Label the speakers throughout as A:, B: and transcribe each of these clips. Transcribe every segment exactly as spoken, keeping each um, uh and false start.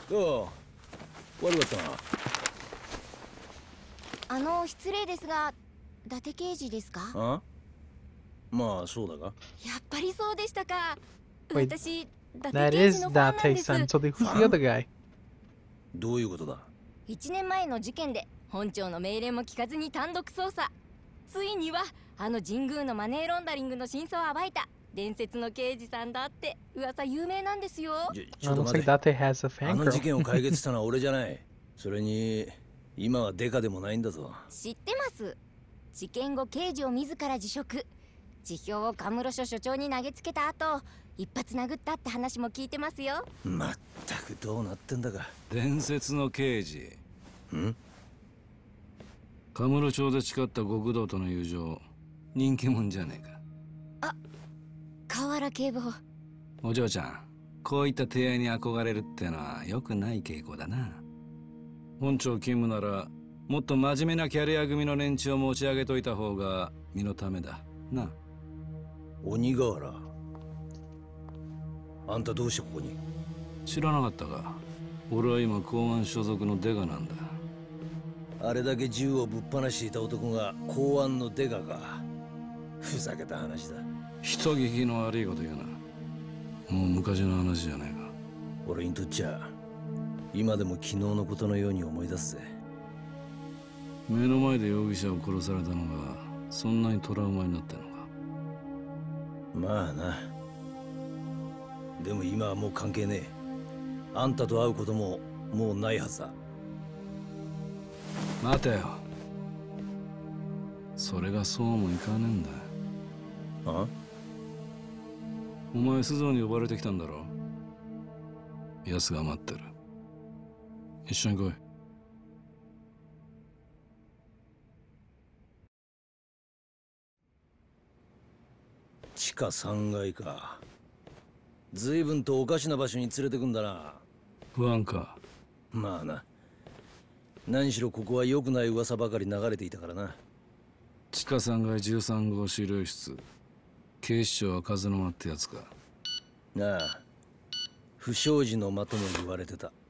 A: ああ、悪かったな。
B: あの失礼ですが、伊達刑事ですか？
A: あ？まあそうだが。
B: やっぱりそうでしたか。
C: Wait,
B: 私、伊
C: that
B: 達刑
C: is
B: 事のファンなんで
C: Date's
B: す。
C: son, so they, who's the other guy?
A: どういうことだ？
B: いちねんまえの事件で本庁の命令も聞かずに単独捜査。ついにはあの神宮のマネーロンダリングの真相を暴いた伝説の刑事さんだって噂有名なんですよ。
A: ちょ、ちょ
C: Oh,
A: っと
C: looks
A: 待
C: like
A: て。
C: Date has a
A: あ
C: fan
A: の事件
C: girl.
A: を解決したのは俺じゃない。それに今はデカでもないんだぞ。
B: 知ってます。事件後刑事を自ら辞職、辞表をカムロ署署長に投げつけた後一発殴ったって話も聞いてますよ。
A: まったくどうなってんだか。
D: 伝説の刑事。
A: ん？
D: カムロ町で誓った極道との友情、人気者じゃねえか。
B: あ、河原警部補。
D: お嬢ちゃん、こういった提案に憧れるってのは良くない傾向だな。本庁勤務ならもっと真面目なキャリア組の連中を持ち上げといた方が身のためだな。
A: 鬼瓦、あんたどうしてここに？
D: 知らなかったか。俺は今公安所属のデカなんだ。
A: あれだけ銃をぶっ放していた男が公安のデカか。ふざけた話だ。
D: 人聞きの悪いこと言うな。もう昔の話じゃねえか。
A: 俺にとっちゃ今でも昨日のことのように思い出すぜ。
D: 目の前で容疑者を殺されたのがそんなにトラウマになってんのか。
A: まあな。でも今はもう関係ねえ。あんたと会うことももうないはずだ。
D: 待てよ。それがそうもいかねえんだ。
A: あ？
D: お前須藤に呼ばれてきたんだろ。奴が待ってる。一緒に来い。
A: 地下さんがいか。随分とおかしな場所に連れてくんだな。
D: 不安か。
A: まあな。何しろここは良くない噂ばかり流れていたからな。
D: 地下さんがいじゅうさんごう資料室。警視庁は風の間ってやつか。
A: なあ、不祥事の間とも言われてた。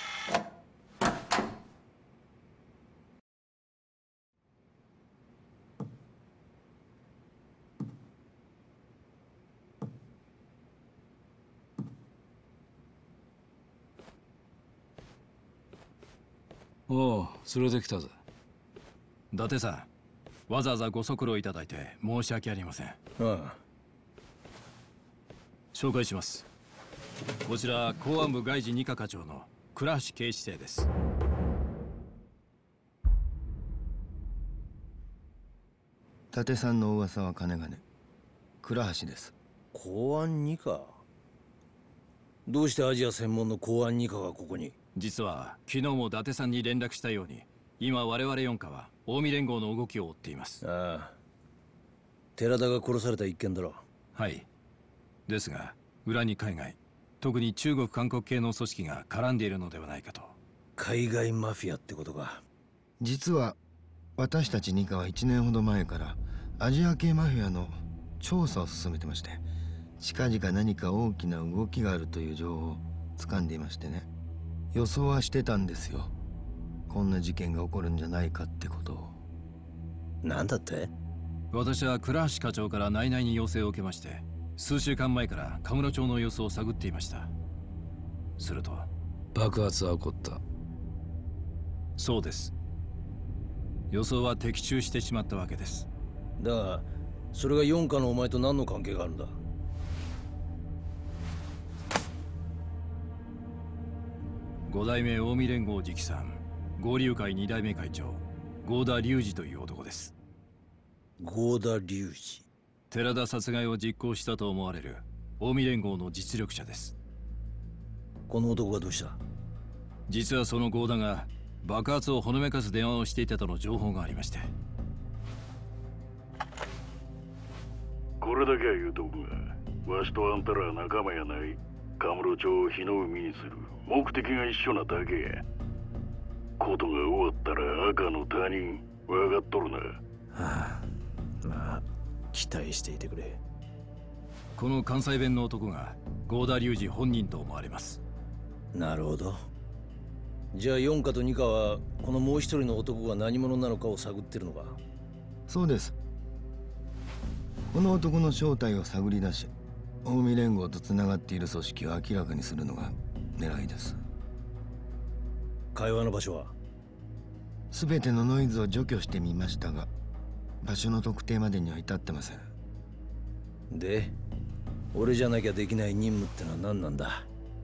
D: おう、連れてきたぜ。
E: 伊達さん、わざわざご足労いただいて申し訳ありません。
A: ああ。
E: 紹介します。こちら公安部外事二課課長の倉橋警視正です。
F: 伊達さんの噂は金がね。倉橋です。
A: 公安二課。どうしてアジア専門の公安二課がここに？
E: 実は昨日も伊達さんに連絡したように、今我々四課は近江連合の動きを追っています。
A: ああ、寺田が殺された一件だろ。
E: はい。ですが裏に海外、特に中国韓国系の組織が絡んでいるのではないかと。
A: 海外マフィアってことか。
F: 実は私たち二課はいちねんほど前からアジア系マフィアの調査を進めてまして、近々何か大きな動きがあるという情報を掴んでいましてね。予想はしてたんですよ。こんな事件が起こるんじゃないかってことを。
A: なんだって？
E: 私は倉橋課長から内々に要請を受けまして、数週間前からカムロ町の様子を探っていました。すると
D: 爆発は起こった。
E: そうです。予想は的中してしまったわけです。
A: だがそれが四課のお前と何の関係があるんだ？
E: 五代目近江連合直参合流会二代目会長合田隆二という男です。
A: 合田隆二。
E: 寺田殺害を実行したと思われる近江連合の実力者です。
A: この男がどうした？
E: 実はその合田が爆発をほのめかす電話をしていたとの情報がありまして。
G: これだけは言うとくが、わしとあんたらは仲間やない。カムロ町を火の海にする目的が一緒なだけや。ことが終わったら赤の他人、分かっとるな。は
A: あ、まあ期待していてくれ。
E: この関西弁の男が合田隆二本人と思われます。
A: なるほど。 じゃあヨンカとニカはこのもう一人の男が何者なのかを探ってるのか。
F: そうです。この男の正体を探り出し、近江連合とつながっている組織を明らかにするのが狙いです。
A: 会話の場所は？
F: 全てのノイズを除去してみましたが、場所の特定までには至ってません。
A: で、俺じゃなきゃできない任務ってのは何なんだ？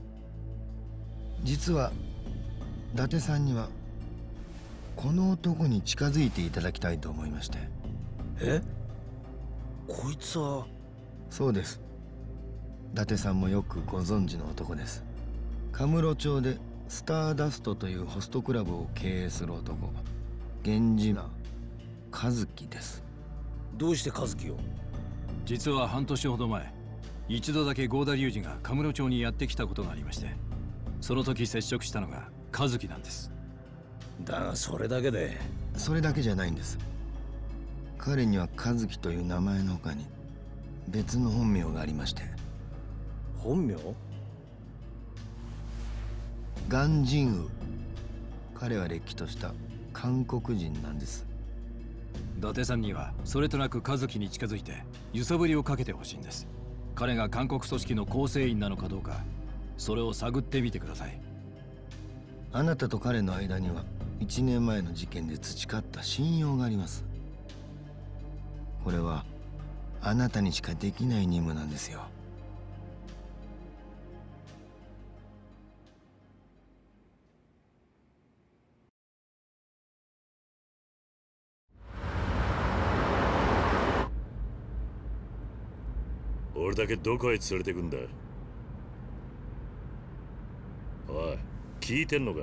F: 実は伊達さんにはこの男に近づいていただきたいと思いまして。
A: え？こいつは？
F: そうです。伊達さんもよくご存知の男です。カムロ町でスターダストというホストクラブを経営する男、源氏名和樹です。
A: どうして和樹を？
E: 実は半年ほど前、一度だけ合田隆二がカムロ町にやってきたことがありまして、その時接触したのが和樹なんです。
A: だがそれだけで。
F: それだけじゃないんです。彼には和樹という名前の他に別の本名がありまして。
A: 本名？
F: 鑑真宇。彼はれっきとした韓国人なんです。
E: 伊達さんにはそれとなく和樹に近づいて揺さぶりをかけてほしいんです。彼が韓国組織の構成員なのかどうか、それを探ってみてください。
F: あなたと彼の間にはいちねんまえの事件で培った信用があります。これはあなたにしかできない任務なんですよ。
G: 俺だけどこへ連れてくんだ？おい、聞いてんのか？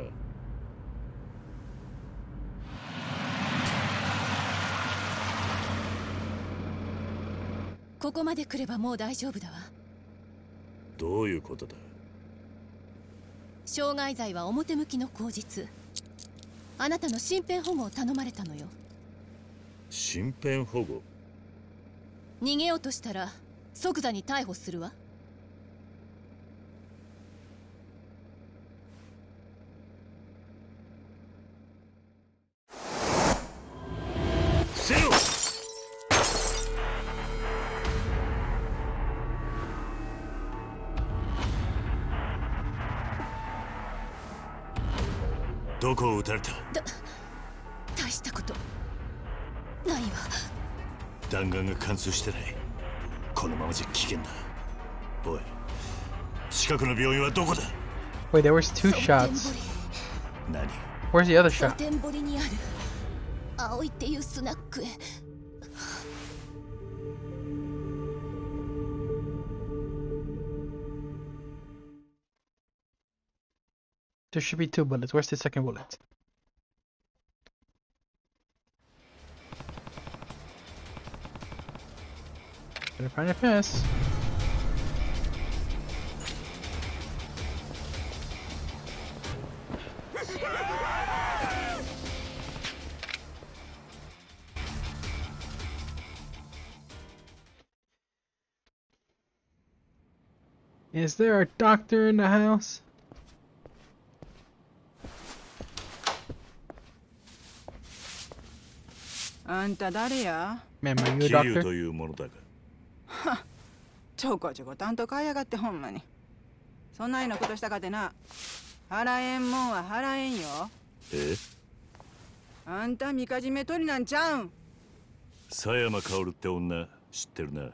H: ここまで来ればもう大丈夫だわ。
G: どういうことだ？
H: 傷害罪は表向きの口実。あなたの身辺保護を頼まれたのよ。
G: 身辺保護？
H: 逃げようとしたら即座に逮捕するわ。
G: せよ！どこを撃たれた？
H: だ大したことないわ。
G: 弾丸が貫通してない。このままじゃ危険だ。おい、近くの病院はどこだ？
C: Wait, there was two shots.
G: 何？
C: Where's the other
H: ソ
C: shot?
H: テン堀にある葵っていうスナックへ。
C: There should be two bullets. Where's the second bullet? Better find it fast. Is there a doctor in the house?
I: Man,
C: are you a doctor?
G: というものだが。
I: ちょこちょこ担当買いやがってほんまに。そんなようなことしたかてな。払えんもんは払えんよ。
G: え？
I: あんたみかじめ取りなんちゃうん？
G: 佐山薫って女知ってるな。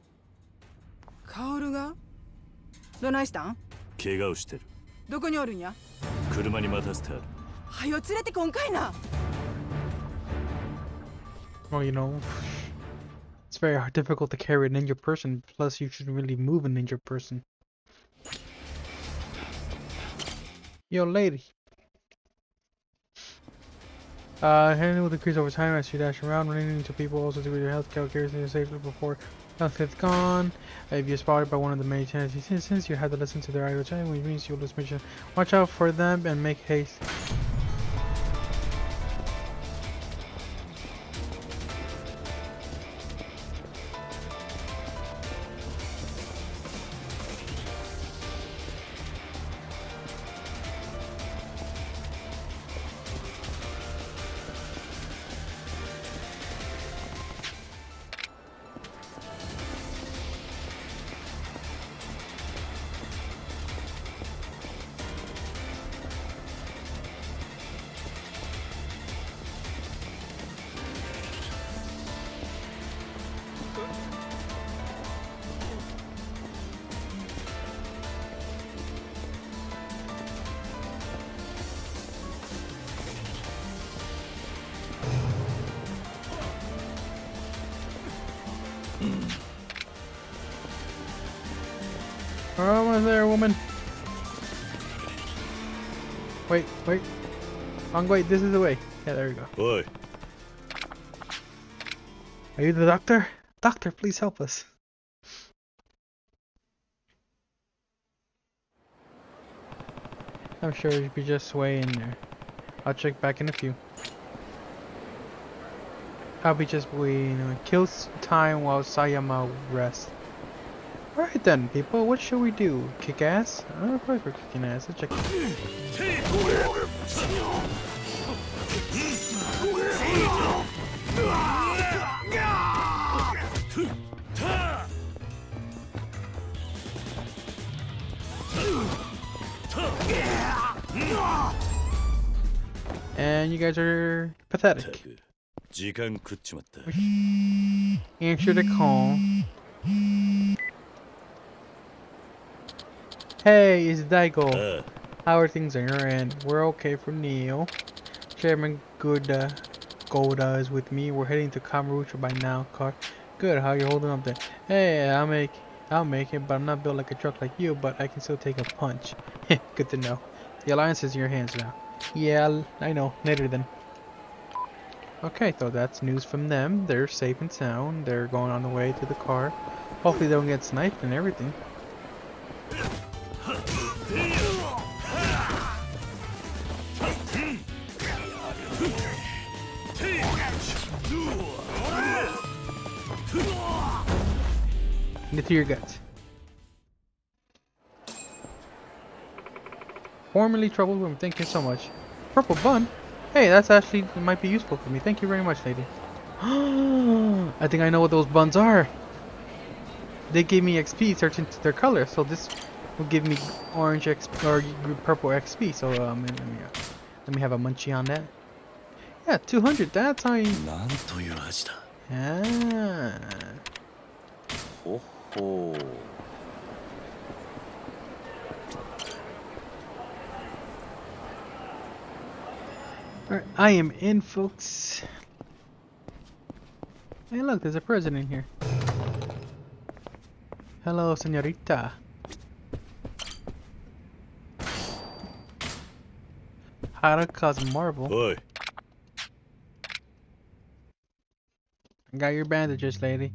I: 薫が？どないしたん？
G: 怪我をしてる。
I: どこにおるんや？
G: 車に待たせてある。
I: はよ連れてこんかいな。
C: Well, you know, it's very hard, difficult to carry an injured person. Plus, you shouldn't really move an injured person. Yo, lady. Uh, handling will decrease over time as you dash around, running into people. Also, to your health calculations safely before health is gone. Uh, if you're spotted by one of the many tendency citizens, you have to listen to their idle chat, which means you'll lose mission. Watch out for them and make haste. We're almost there, woman. Wait, wait. Wrong way. This is the way. Yeah, there we go.
A: Oi.
C: Are you the doctor? Doctor, please help us. I'm sure you'd be just way in there. I'll check back in a few. I'll be just waiting. You know, kills time while Sayama rests. Alright then, people, what should we do? Kick ass? I'm probably for kicking ass. Let's check it. And you guys are pathetic. Answer the call. Hey, it's Daigo. Uh. How are things on your end? We're okay for Neil. Chairman Good uh, Goda is with me. We're heading to Kamurocho by now. Car. Good. How you holding up there? Hey, I'll make, I'll make it, but I'm not built like a truck like you. But I can still take a punch. Good to know. The alliance is in your hands now. Yeah, I know. Later then. Okay, so that's news from them. They're safe and sound. They're going on the way to the car. Hopefully they don't get sniped and everything. Into your guts. Formerly troubled woman, thank you so much. Purple bun? Hey, that's actually it might be useful for me. Thank you very much, lady. I think I know what those buns are. They gave me X P searching to their color, so this will give me orange X P or purple X P. So um, let me, uh, let me have a munchie on that. Yeah, two hundred. That's how you. Ah.
A: Oh ho.
C: Alright, I am in, folks. Hey, look, there's a president here. Hello, señorita. How to cause marble.
A: Boy.
C: I got your bandages, lady.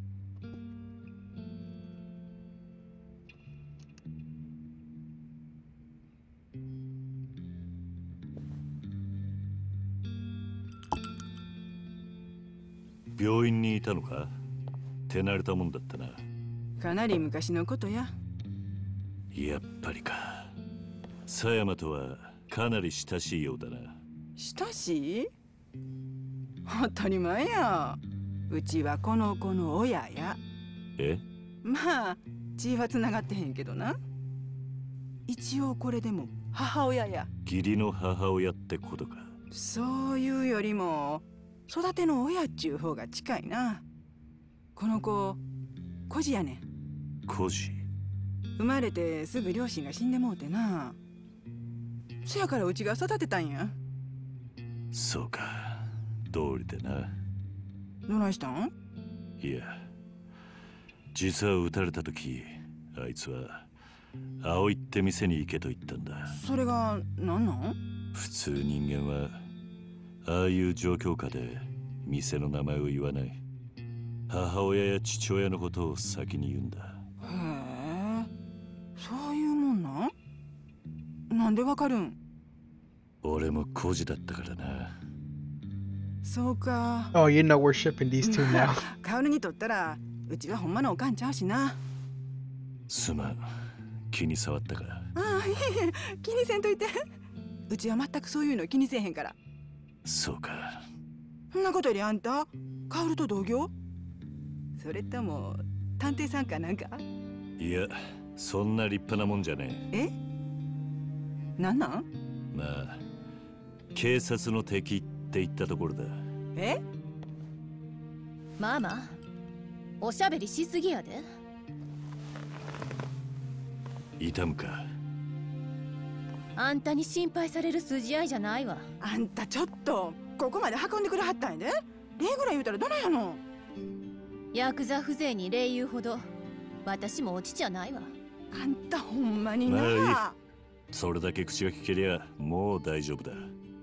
G: Tenarita
I: かなり昔のことや。
G: やっぱりか。狭山とはかなり親しいようだな。
I: 親しい？当たり前や。うちはこの子の親や。
G: え？
I: まあ、血はつながってへんけどな。一応これでも母親や。
G: 義理の母親ってことか。
I: そういうよりも育ての親っちゅう方が近いな。この子、孤児やねん。
G: 孤児？
I: 生まれてすぐ両親が死んでもうてな。そやからうちが育てたんや。
G: そうか、通りでな。
I: どないしたん？
G: いや、実は撃たれた時、あいつは葵って店に行けと言ったんだ。
I: それが何なん？
G: 普通人間はああいう状況下で店の名前を言わない。母親や父親のことを先に言うんだ。
I: へえ、そういうもんなん？なんでわかるん？
G: 俺も孤児だったからな。
I: そうか。
C: Oh, you know we're shipping these two now.
I: カオルにとったらうちはほんまのおかんちゃうしな。
G: すまん、気に障ったか。
I: ああ、いえいえ、気にせんといて。うちは全くそういうの気にせえへんから。
G: そうか。
I: そんなことよりあんた、カオルと同業？それとも探偵さんかなんか？
G: いや、そんな立派なもんじゃね
I: え。え？なんなん？
G: まあ、警察の敵って言ったところだ。
I: え？
H: ママ、おしゃべりしすぎやで。
G: 痛むか？
H: あんたに心配される筋合いじゃないわ。
I: あんたちょっとここまで運んでくれはったんやで。礼ぐらい言うたらどないやの。
H: ヤクザ風情に礼言うほど私も落ちちゃないわ。
I: あんたほんまにな。
G: まあいい。それだけ口が聞けりゃもう大丈夫だ。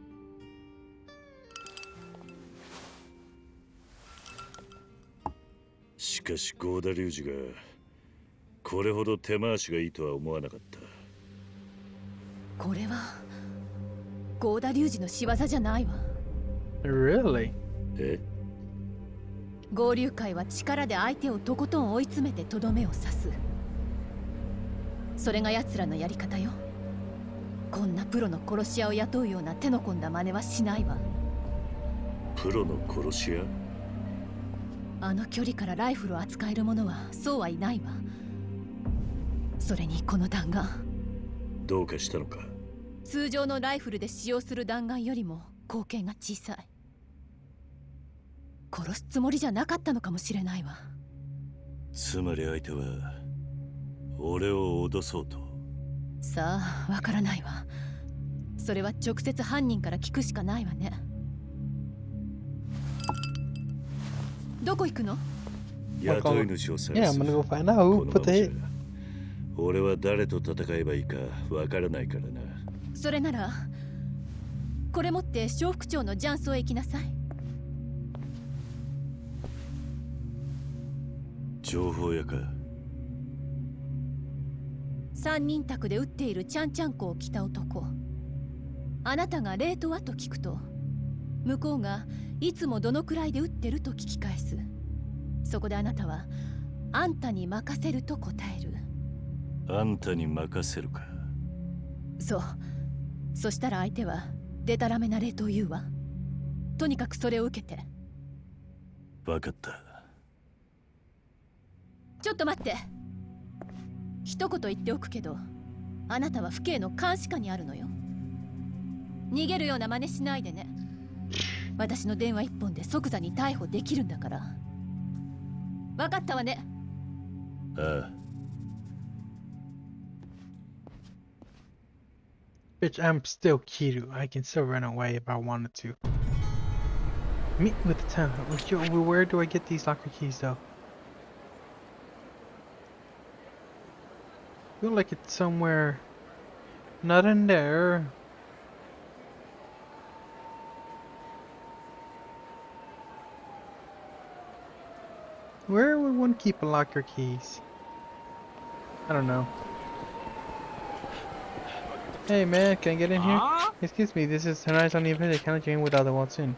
G: しかしゴーダ龍二がこれほど手回しがいいとは思わなかった。
H: これはゴーダ龍二の仕業じゃないわ。
C: Really?
G: え？
H: 合流会は力で相手をとことん追い詰めてとどめを刺す。それが奴らのやり方よ。こんなプロの殺し屋を雇うような手の込んだ真似はしないわ。
G: プロの殺し屋？
H: あの距離からライフルを扱える者はそうはいないわ。それにこの弾丸、
G: どうかしたのか？
H: 通常のライフルで使用する弾丸よりも口径が小さい。殺すつもりじゃなかったのかもしれないわ。
G: つまり相手は俺を脅そうと。
H: さあ、わからないわ。それは直接犯人から聞くしかないわね。どこ行くの？
G: 雇い主を探す。
C: Yeah, I'm gonna go find out who put the hit.
G: 俺は誰と戦えばいいかわからないからな。
H: それならこれ持って小副長のジャンソへ行きなさい。
G: 情報屋か？
H: 三人宅で撃っているちゃんちゃんこを着た男。あなたがレートはと聞くと、向こうがいつもどのくらいで撃ってると聞き返す。そこであなたはあんたに任せると答える。
G: あんたに任せるか？
H: そう。そしたら相手はデタラメなレートを言うわ。とにかくそれを受けて。
G: 分かった。
H: ちょっと待って。一言言っておくけど、あなたは府警の監視下にあるのよ。逃げるような真似しないでね。私の電話一本で即座に逮捕できるんだから。分かったわね。
G: ああ。
C: Bitch, I'm still Kiru. I can still run away if I wanted to. Meet with the town. Where do I get these locker keys though? I feel like it's somewhere not in there. Where would one keep a locker keys? I don't know. Hey man, can I get in here? Excuse me, this is tonight's only event. I cannot get in without the waltz in.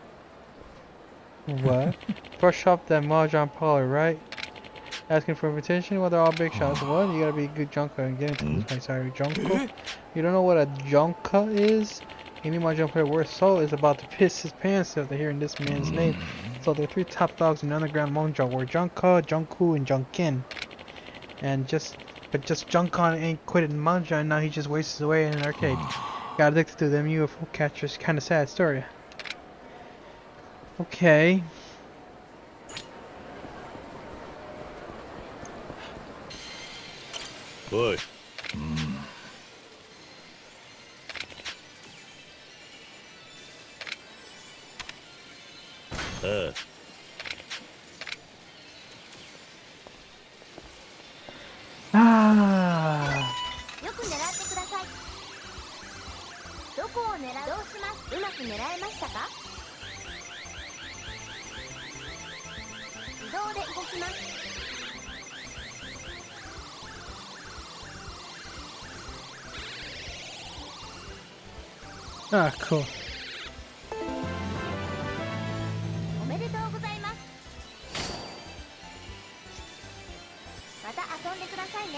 C: What? Brush off that mahjong parlor, right? Asking for invitation? Well, they're all big shots. What? You gotta be a good junker and get into this place. Sorry, junko? You don't know what a junka is? Any mahjong player worth salt is about to piss his pants after hearing this man's name. So the three top dogs in the underground mahjong were Junka, Junku, and Junkin. And just, but just Junkon ain't quitted mahjong, and now he just wastes away in an arcade. Got addicted to them U F O catchers. Kind of sad story. Okay.
G: Boy. Uh.
C: あ
B: よく狙ってください。どこを狙う？どうします？うまく狙えましたか？自動で動きます。
C: あ、cool.
B: おめでとうございます。また遊んでくださいね。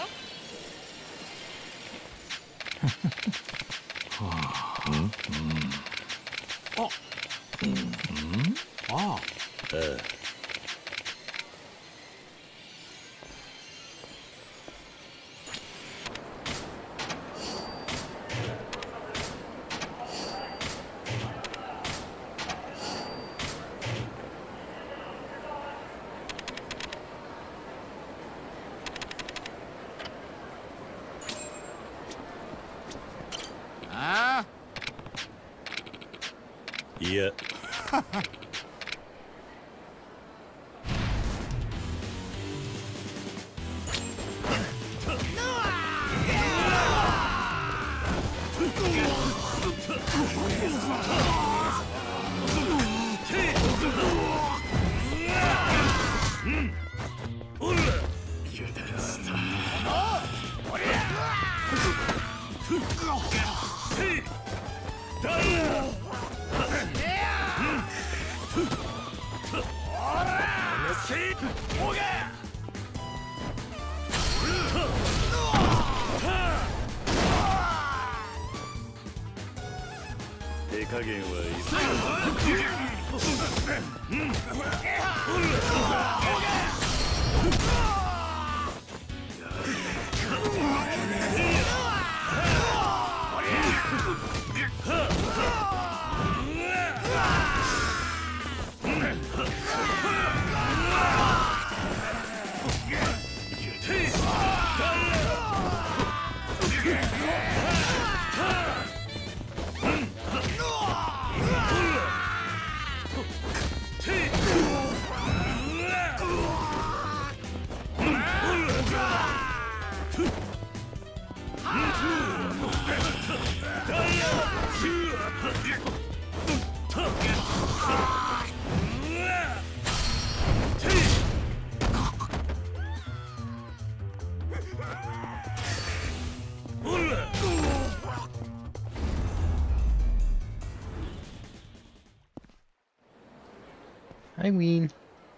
G: うんうんあうんうんああいや手加減はい
C: I mean.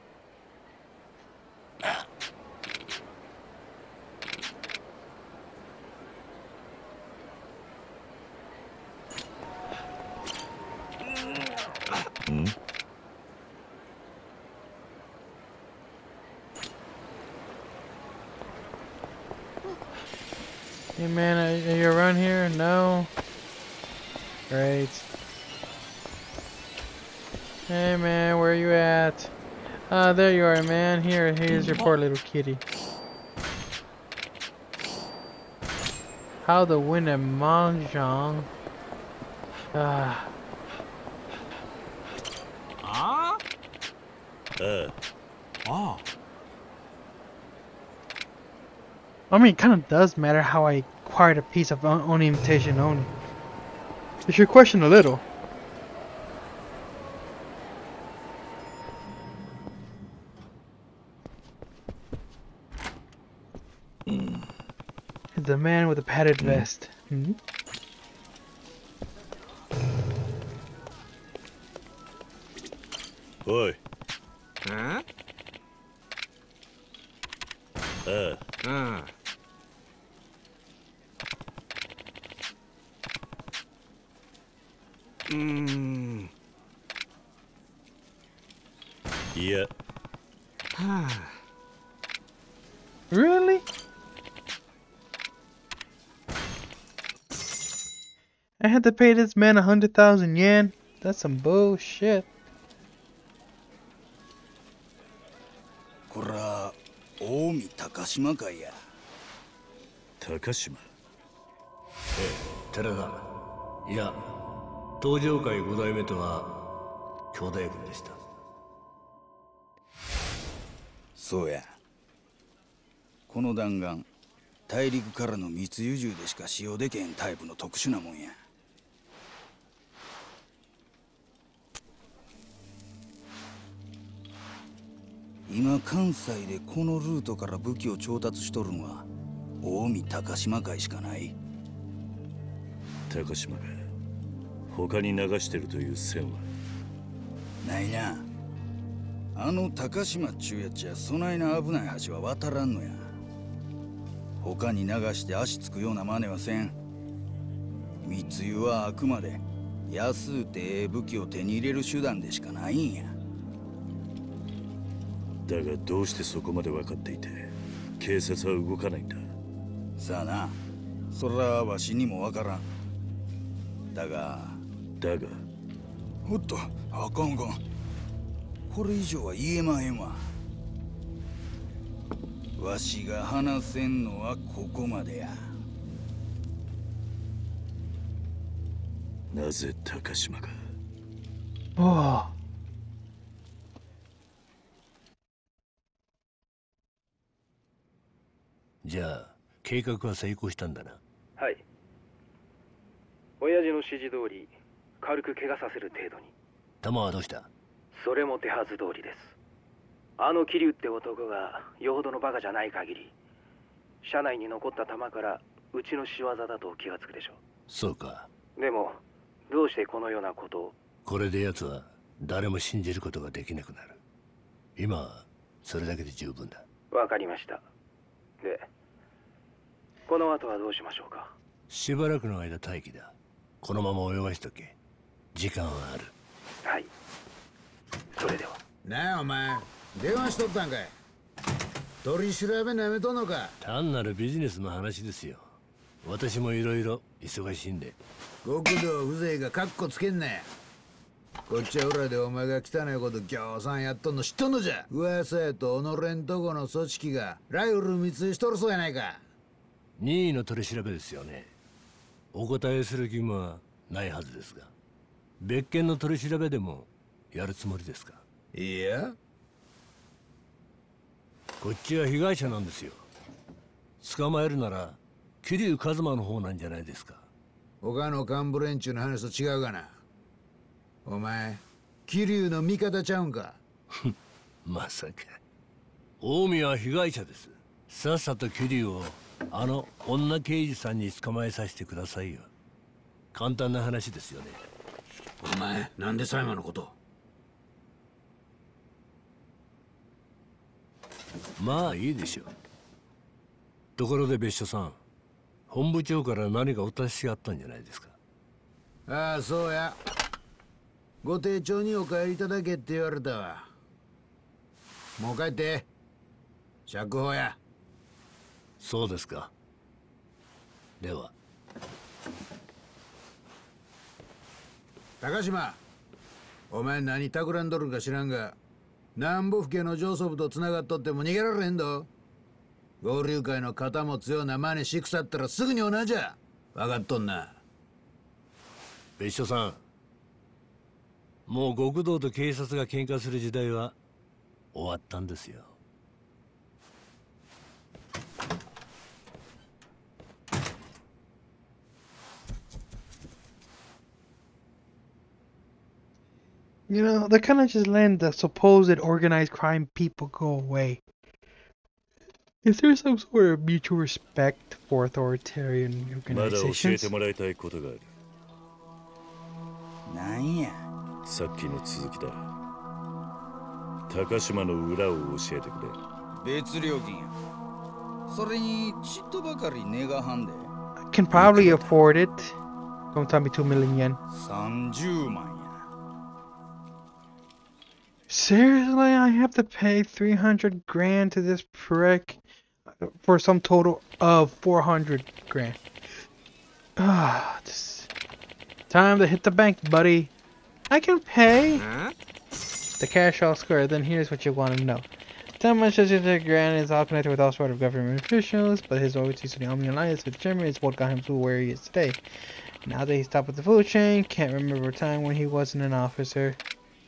C: Hey man, are, are you around here? No? Great. Hey man, where you at? Ah, there you are, man. Here, here's your poor little kitty. How to win a mahjong? Ah.
E: Ah?
G: Uh.
E: Ah.
C: I mean, it kind of does matter how I acquired a piece of Oni imitation Oni. You should question a little. The man with the padded vest. Hmm?
G: Oi.
E: Huh?
G: Uh.
E: Ah. Mm.
G: Yeah.
C: Really? I had to pay this man a hundred thousand yen? That's some bullshit.
J: こら、近江高島会や。
G: 高島。
K: ええ、寺田。いや、東上会五代目とは兄弟分でした。
J: そうや。この弾丸、大陸からの密輸銃でしか使用できへんタイプの特殊なもんや。今関西でこのルートから武器を調達しとるのは近江高島会しかない。
G: 高島が他に流してるという線は
J: ないな。あの高島っちゅうやっちゃそないな危ない橋は渡らんのや。他に流して足つくような真似はせん。密輸はあくまで安うてええ武器を手に入れる手段でしかないんや。
G: だがどうしてそこまで分かっていて警察は動かないんだ。
J: さあな、それはわしにもわからん。だが
G: だが
J: おっと、あかんあかん。これ以上は言えまへんわ。わしが話せんのはここまでや。
G: なぜ高島が。
C: おお。
K: じゃあ計画は成功したんだな。
L: はい。親父の指示通り軽く怪我させる程度に。
K: 弾はどうした？
L: それも手はず通りです。 あの桐生って男がよほどのバカじゃない限り、車内に残った弾からうちの仕業だと気がつくでしょう。
K: そうか。
L: でもどうしてこのようなことを。
K: これで奴は誰も信じることができなくなる。今はそれだけで十分だ。
L: わかりました。で、この後はどうしましょうか。
K: しばらくの間待機だ。このまま泳がしとけ。時間はある。
L: はい。それでは。
M: なあお前、電話しとったんかい。取り調べなめとんのか。
K: 単なるビジネスの話ですよ。私もいろいろ忙しいんで。
M: 極道風情がカッコつけんなや。こっちは裏でお前が汚いことぎょうさんやっとんの知っとんのじゃ。噂やと己んとこの組織がライフル密輸しとるそうやないか。
K: 任意の取り調べですよね。お答えする義務はないはずですが、別件の取り調べでもやるつもりですか。
M: いや、
K: こっちは被害者なんですよ。捕まえるなら桐生一馬の方なんじゃないですか。
M: 他の幹部連中の話と違うがな。お前桐生の味方ちゃうんか。
K: まさか。近江は被害者です。さっさと桐生をあの女刑事さんに捕まえさせてくださいよ。簡単な話ですよね。
M: お前なんで裁判のこと。
K: まあいいでしょう。ところで別所さん、本部長から何かお達しがあったんじゃないですか。
M: ああそうや、ご丁重にお帰りいただけって言われたわ。もう帰って。釈放や。
K: そうですか。では。
M: 高島、お前何企んどるか知らんが、南部府警の上層部と繋がっとっても逃げられへんど。合流会の肩持つような真似しくさったらすぐに同じゃ。分かっとんな。
K: 別所さん、もう極道と警察が喧嘩する時代は終わったんですよ。
C: You know, they're kind of just letting the supposed organized crime people go away. Is there some sort of mutual respect for authoritarian organizations?
J: なんや。
G: さっきの続きだ。高島の裏を教えてく
J: れ。別料金や。それにちっとばかり値がはんで。
C: I can probably afford it. Don't tell me two million yen.
J: さんじゅうまんや。
C: Seriously, I have to pay three hundred grand to this prick for some total of four hundred grand. Ah, just time to hit the bank, buddy. I can pay huh? the cash all square. Then here's what you want to know. Thomas says that Grant is all connected with all sort of government officials, but his loyalty to the Omni Alliance with Germany is what got him to where he is today. Now that he's top of the food chain, can't remember a time when he wasn't an officer.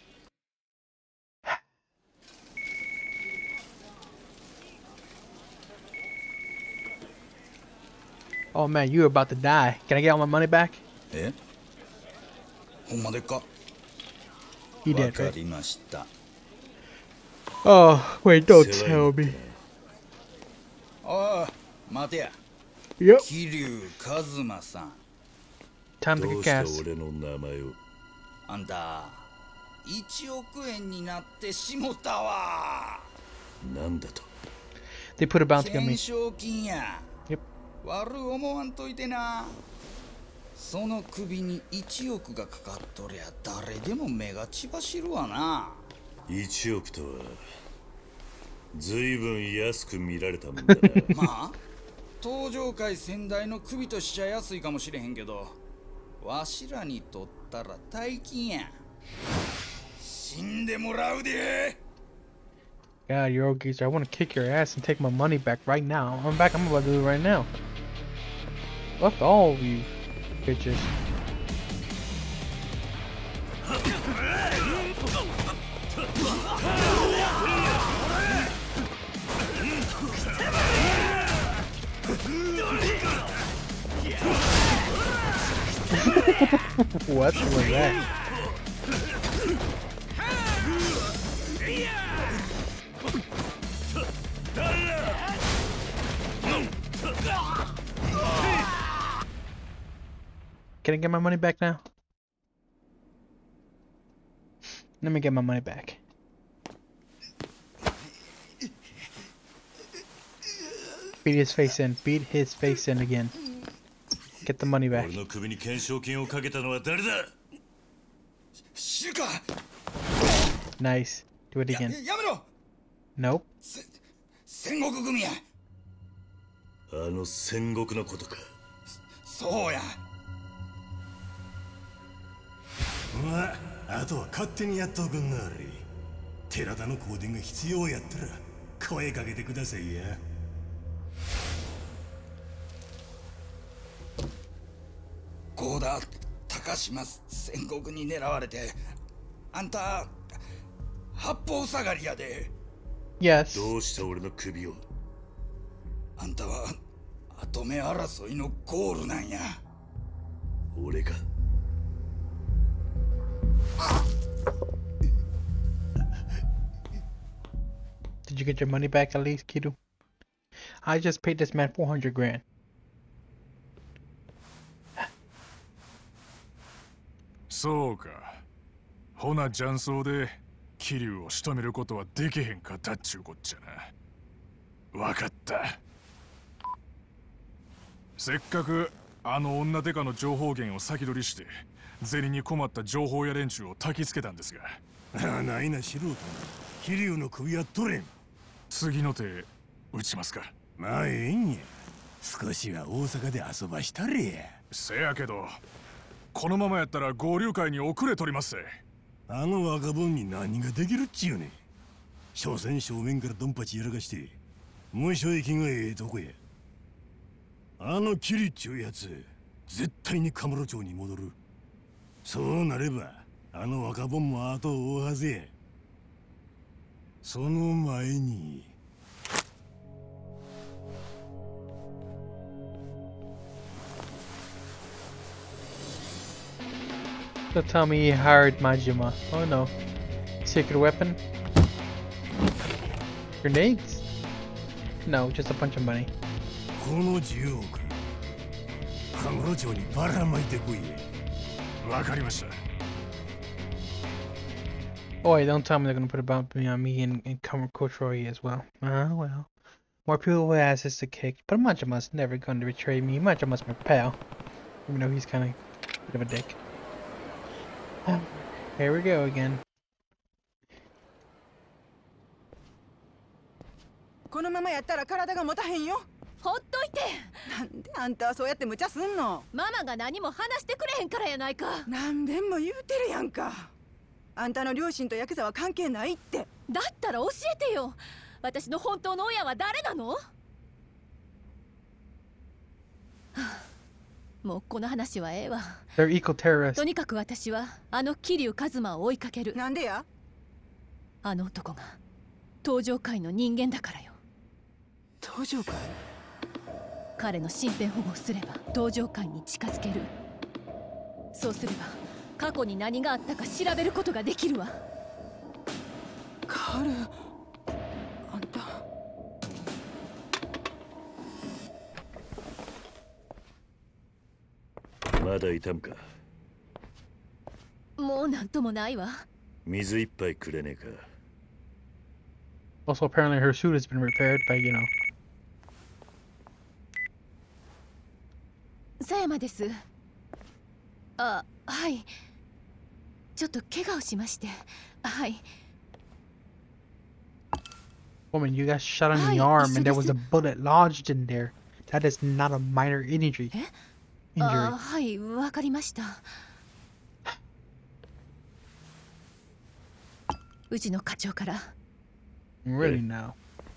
C: Oh man, you're about to die. Can I get all my money back?
J: Eh? He
C: did, right? Oh, wait, don't tell me.
J: Oh, Matia.
C: Yep.
J: Kiryu Kazuma-san.
C: Time to get gas.
J: あんた、いちおくえんになってしもたわ。
G: なんだと?
C: They put a bounty on me.
J: 懸賞金や。
C: Yep.
J: 悪思わんといてな。その首にいちおくがかかっとりゃ誰でも目が血走るわな。
G: いちおくとはずいぶん安く見られたもんだな。
J: まあ登場界先代の首としちゃ安いかもしれへんけど、わしらにとったら大金や。死んでもらうで。
C: God, you're old geezer. I want to kick your ass and take my money back right now. I'm back. I'm about to do it right now. Fuck all of you bitches. What was that? Can I get my money back now? Let me get my money back. Beat his face in. Beat his face in again. Get the money back. Nice. Do it again. Nope.
J: 戦国組や。
N: あの戦国のことか。
J: そうや。
N: まあ、あとは勝手にやっとくんなあれ。寺田の香典が必要やったら声かけてくださいや。
J: 郷田、高島戦国に狙われて、あんた八方下がりやで。
C: Yes.
N: どうした俺の首を。
J: あんたは跡目争いのゴールなんや。
N: 俺が。
C: Did you get your money back at least, Kiru? I just paid this man four hundred grand.
O: そうか。ほな雀荘で桐生を仕留めることはできへんかったっちゅうこっちゃな。わかった。せっかくあの女デカの情報源を先取りして銭に困った情報屋連中を焚きつけたんですが。
N: ああ、ないな素人に桐生の首は取れん。
O: 次の手打ちますか。
N: まあええんや。少しは大阪で遊ばしたれや。
O: せやけどこのままやったら合流会に遅れ取りますぜ。
N: あの若者に何ができるっちゅうねん。所詮正面からドンパチやらかして無所行きがええとこや。あのキリっちゅうやつ絶対にカムロ町に戻る。そうなればあの若者も後を追うはずや。その前に
C: So tell me he hired Majima. Oh no. Secret weapon? Grenades? No, just a bunch of money.
N: このじゅうおくカムロ町にばらまいてこいや。
O: わかりました。
C: Oh wait, don't tell me they're gonna put a bounty on me and, and Coach Roy as well. Ah, well. More people with asses to kick. But Majima's never gonna betray me. Majima's my pal. Even though he's kinda a bit of a dick. Here we go again.
I: このままやったら体が持たへんよ。
H: ほっといて。
I: なんであんたはそうやって無茶すんの。
H: ママが何も話してくれへんからやないか。
I: 何べんも言うてるやんか。あんたの両親とヤクザは関係ないって。
H: だったら教えてよ。私の本当の親は誰なの？はあ、もうこの話はええわ。
C: They're equal terrorists.
H: とにかく私はあの桐生一馬を追いかける。
I: なんでや？
H: あの男が東上界の人間だからよ。
I: 東上界？
H: 彼の身辺保護をすれば東上界に近づける。そうすれば過去に何があったか調べることができるわ。
I: カール、あんた。
N: まだ痛むか？
H: もうなんともないわ。
N: 水一杯くれねえか。
C: Also, apparently her suit has been repaired by, you know.
H: 佐山です。あ、はい。ちょっと怪我をしまして。はい。
C: Woman, you got shot on the arm and there was a bullet lodged in there. That is not a minor injury. Injury.
H: あ、はい、わかりました。うちの課長から。
C: Really now.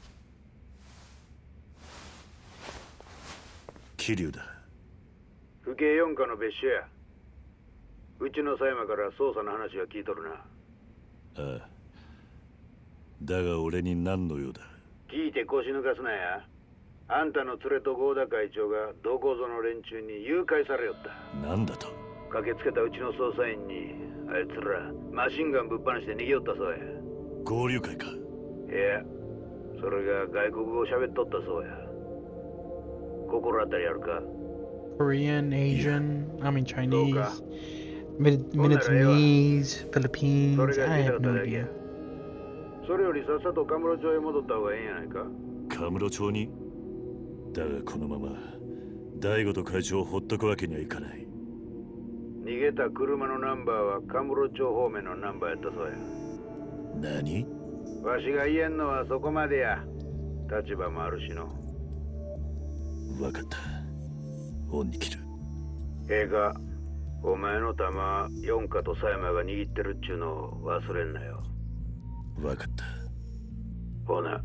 N: 桐生だ。
M: 府警四課の別所や。うちの佐山から捜査の話は聞いとるな。
N: ああ。だが俺に何の用だ？
M: 聞いて腰抜かすなや。あんたの連れと合田会長がどこぞの連中に誘拐されよった。
N: なんだと？
M: 駆けつけたうちの捜査員にあいつらマシンガンぶっ放して逃げよったそうや。
N: 合流会か？
M: いや、それが外国語を喋っとったそうや。心当たりあるか？
C: Korean, Asian, I mean Chinese, Mid Vietnamese, Philippines. I have no idea.
M: それよりさっさとカムロ町へ戻った方がええんやないか。
N: カムロ町に？だがこのまま大悟と会長をほっとくわけにはいかない。
M: 逃げた車のナンバーはカムロ町方面のナンバーやったそうや。
N: 何？
M: わしが言えんのはそこまでや。立場もあるしの。
N: わかった。恩に切る。
M: ええか、お前の玉、四花と狭山が握ってるっちゅうのを忘れんなよ。
N: わかった。
M: ほな。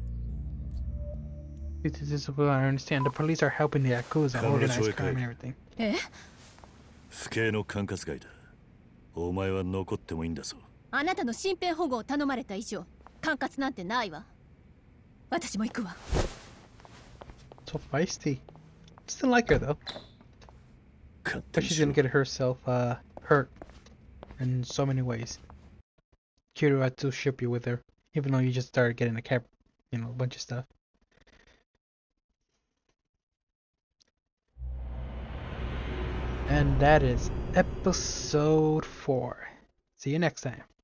C: This is what I understand. The police are helping the Yakuza organize crime and everything.
H: え？
N: 府警の管轄外だ。お前は残ってもいいんだぞ。
H: あなたの身辺保護を頼まれた以上、管轄なんてないわ。私も行くわ。
C: So feisty. Still like her though. But she's gonna get herself uh, hurt in so many ways. Kiryu had to ship you with her, even though you just started getting a cab, you know, a bunch of stuff. And that is episode four. See you next time.